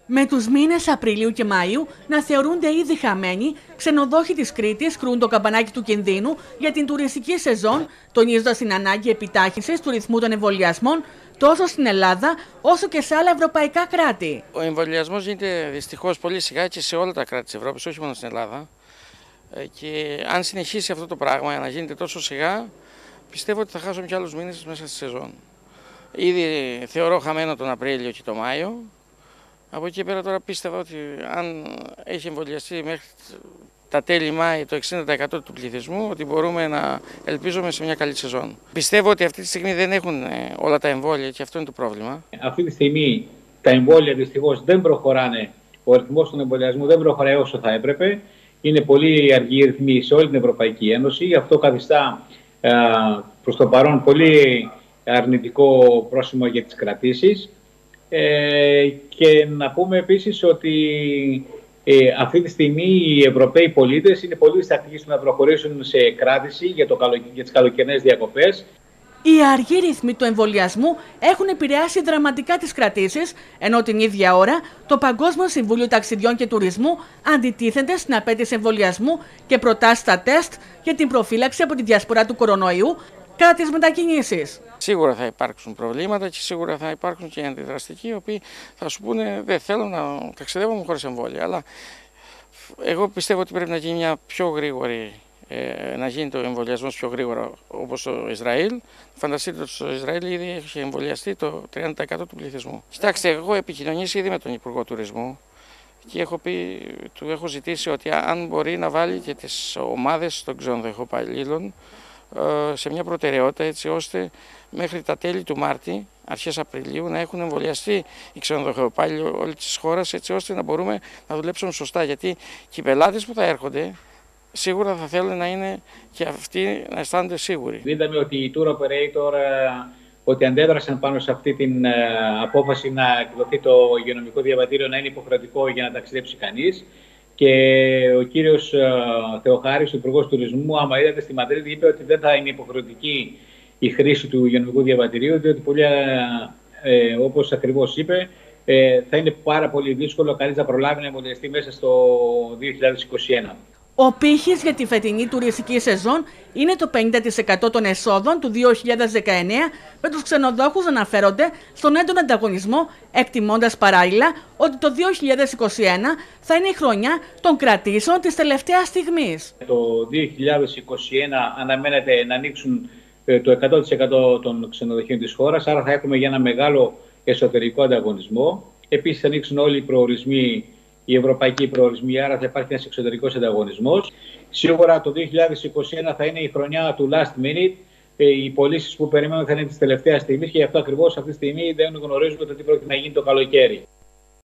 Με τους μήνες Απριλίου και Μαΐου να θεωρούνται ήδη χαμένοι, ξενοδόχοι της Κρήτης κρούν το καμπανάκι του κινδύνου για την τουριστική σεζόν, τονίζοντας την ανάγκη επιτάχυνσης του ρυθμού των εμβολιασμών τόσο στην Ελλάδα όσο και σε άλλα ευρωπαϊκά κράτη. Ο εμβολιασμός γίνεται δυστυχώς πολύ σιγά και σε όλα τα κράτη της Ευρώπης, όχι μόνο στην Ελλάδα. Και αν συνεχίσει αυτό το πράγμα να γίνεται τόσο σιγά, πιστεύω ότι θα χάσουμε και άλλους μήνες μέσα στη σεζόν. Ήδη θεωρώ χαμένο τον Απρίλιο και τον Μάιο. Από εκεί και πέρα τώρα πίστευα ότι αν έχει εμβολιαστεί μέχρι τα τέλη Μάη το 60% του πληθυσμού, ότι μπορούμε να ελπίζουμε σε μια καλή σεζόν. Πιστεύω ότι αυτή τη στιγμή δεν έχουν όλα τα εμβόλια και αυτό είναι το πρόβλημα. Αυτή τη στιγμή τα εμβόλια δυστυχώς δεν προχωράνε, ο ρυθμός των εμβολιασμού δεν προχωράει όσο θα έπρεπε. Είναι πολύ αργοί οι ρυθμοί σε όλη την Ευρωπαϊκή Ένωση. Αυτό καθιστά προς το παρόν πολύ αρνητικό πρόσημο για τις κρατήσεις. Και να πούμε επίσης ότι αυτή τη στιγμή οι Ευρωπαίοι πολίτες είναι πολύ διστακτικοί στο να προχωρήσουν σε κράτηση για τις καλοκαιρινές διακοπές. Οι αργοί ρυθμοί του εμβολιασμού έχουν επηρεάσει δραματικά τις κρατήσεις, ενώ την ίδια ώρα το Παγκόσμιο Συμβούλιο Ταξιδιών και Τουρισμού αντιτίθεται στην απέτηση εμβολιασμού και προτάσει στα τεστ για την προφύλαξη από τη διασπορά του κορονοϊού κατά τις μετακινήσεις. Σίγουρα θα υπάρξουν προβλήματα και σίγουρα θα υπάρξουν και αντιδραστικοί, οι οποίοι θα σου πούνε δεν θέλω να ταξιδεύω χωρίς εμβόλια. Αλλά εγώ πιστεύω ότι πρέπει να γίνει μια πιο γρήγορη. Να γίνει το εμβολιασμό πιο γρήγορα όπως το Ισραήλ. Φανταστείτε ότι στο Ισραήλ ήδη έχει εμβολιαστεί το 30% του πληθυσμού. Κοιτάξτε, εγώ έχω επικοινωνήσει ήδη με τον Υπουργό Τουρισμού και του έχω ζητήσει ότι αν μπορεί να βάλει και τις ομάδες των ξενοδοχειοπαλλήλων σε μια προτεραιότητα, έτσι ώστε μέχρι τα τέλη του Μάρτη, αρχές Απριλίου, να έχουν εμβολιαστεί οι ξενοδοχειοπάλληλοι όλη της χώρας, έτσι ώστε να μπορούμε να δουλέψουμε σωστά. Γιατί και οι πελάτες που θα έρχονται σίγουρα θα θέλουν να είναι και αυτοί να αισθάνονται σίγουροι. Είδαμε ότι οι tour operator ότι αντέδρασαν πάνω σε αυτή την απόφαση να εκδοθεί το υγειονομικό διαβατήριο να είναι υποχρεωτικό για να ταξιδέψει κανείς. Και ο κύριος Θεοχάρης, ο Υπουργός Τουρισμού, άμα είδατε στη Μαδρίτη, είπε ότι δεν θα είναι υποχρεωτική η χρήση του υγειονομικού διαβατηρίου, διότι όπως ακριβώς είπε, θα είναι πάρα πολύ δύσκολο κανείς να προλάβει να εμβολιαστεί μέσα στο 2021. Ο πύχης για τη φετινή τουριστική σεζόν είναι το 50% των εσόδων του 2019, με τους ξενοδόχους να αναφέρονται στον έντονο ανταγωνισμό, εκτιμώντας παράλληλα ότι το 2021 θα είναι η χρονιά των κρατήσεων της τελευταίας στιγμής. Το 2021 αναμένεται να ανοίξουν το 100% των ξενοδοχείων της χώρας, άρα θα έχουμε για ένα μεγάλο εσωτερικό ανταγωνισμό. Επίσης θα ανοίξουν όλοι οι προορισμοί, οι ευρωπαϊκοί προορισμοί, άρα θα υπάρχει ένας εξωτερικός ανταγωνισμός. Σίγουρα το 2021 θα είναι η χρονιά του last minute. Οι πωλήσεις που περιμένουμε θα είναι της τελευταίας στιγμής και γι' αυτό ακριβώς αυτή τη στιγμή δεν γνωρίζουμε το τι πρόκειται να γίνει το καλοκαίρι.